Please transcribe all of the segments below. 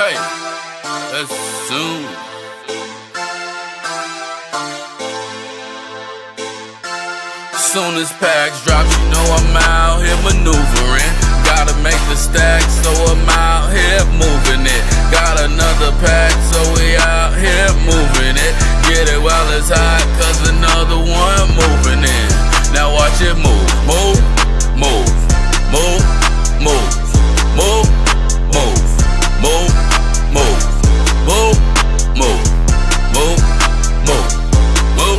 Right, as soon. Soon as packs drop, you know I'm out here maneuvering. Gotta make the stack, so I'm out here moving it. Got another pack, so we out here moving it. Get it while it's hot, cause another one moving in. Now watch it move, move, move, move, move, move, move, move, move, move, move, move, move, move.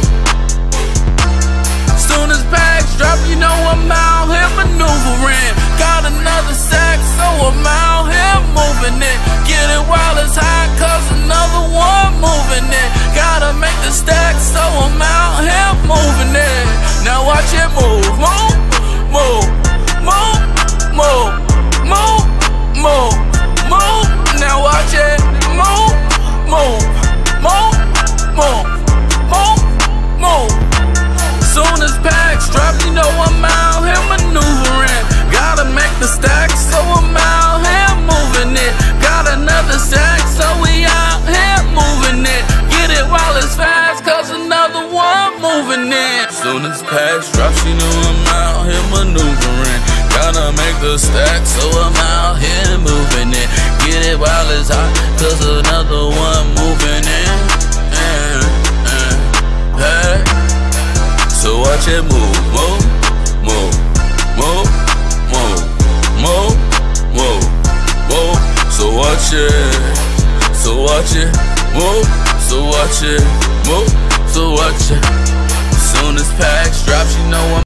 Soon as packs drop, you know I'm out here maneuvering. Got another sack, so I'm out here moving it. Get it while it's hot, cause another one moving it. Gotta make the stack, so I'm out here moving it. Now watch it move, move, move, move, move, move, move, move. Now watch it move, move, move, move, move, move. Soon as packs drop, you know I'm out here maneuvering. Gotta make the stack, so I'm out here moving it. Got another stack, so we out here moving it. Get it while it's fast, cause another one moving it. Soon as packs drop, you know I'm out here maneuvering. Gotta make the stack, so I'm out here moving it. Get it while it's hot, cause another one moving in. Hey. So watch it move, move, move, move, move, move, move, move. So watch it, so watch it, move, so watch it, move, so watch it. Soon as packs drops, you know I'm